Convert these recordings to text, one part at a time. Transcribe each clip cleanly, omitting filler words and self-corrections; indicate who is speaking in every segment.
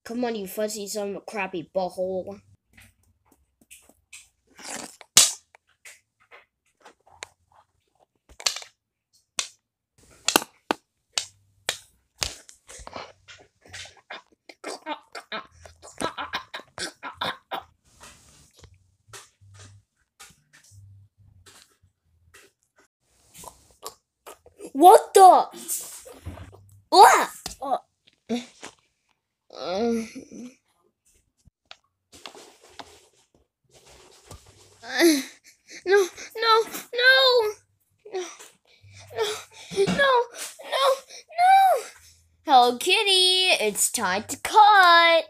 Speaker 1: Come on, you fuzzy son of a crappy butthole. What the? What? No, no, no, no, no, no, no. Hello, Kitty. It's time to cut.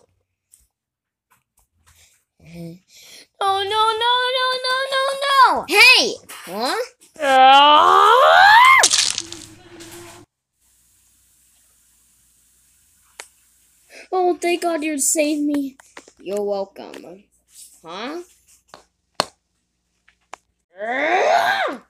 Speaker 1: Oh, no, no, no, no, no, no. Hey! Huh? Oh, thank God you saved me. You're welcome. Huh? Ah!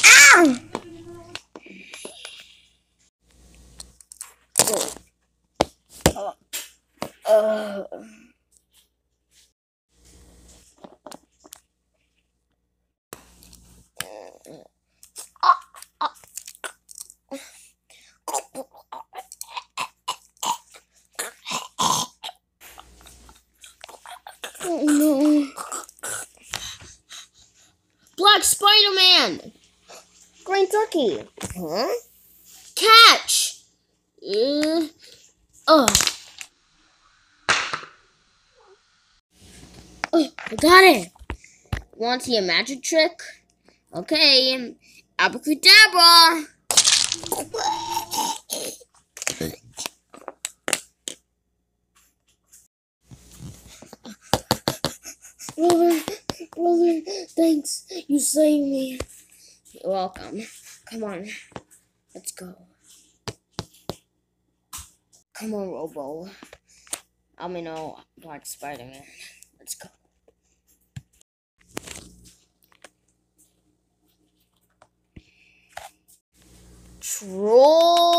Speaker 1: Oh no. Black Spider-Man! Green Turkey! Huh? Catch! Oh, I got it! Want to see a magic trick? Okay, abracadabra! Brother, thanks. You saved me. You're welcome. Come on, let's go. Come on, Robo. Black Spider-Man. Let's go. Troll.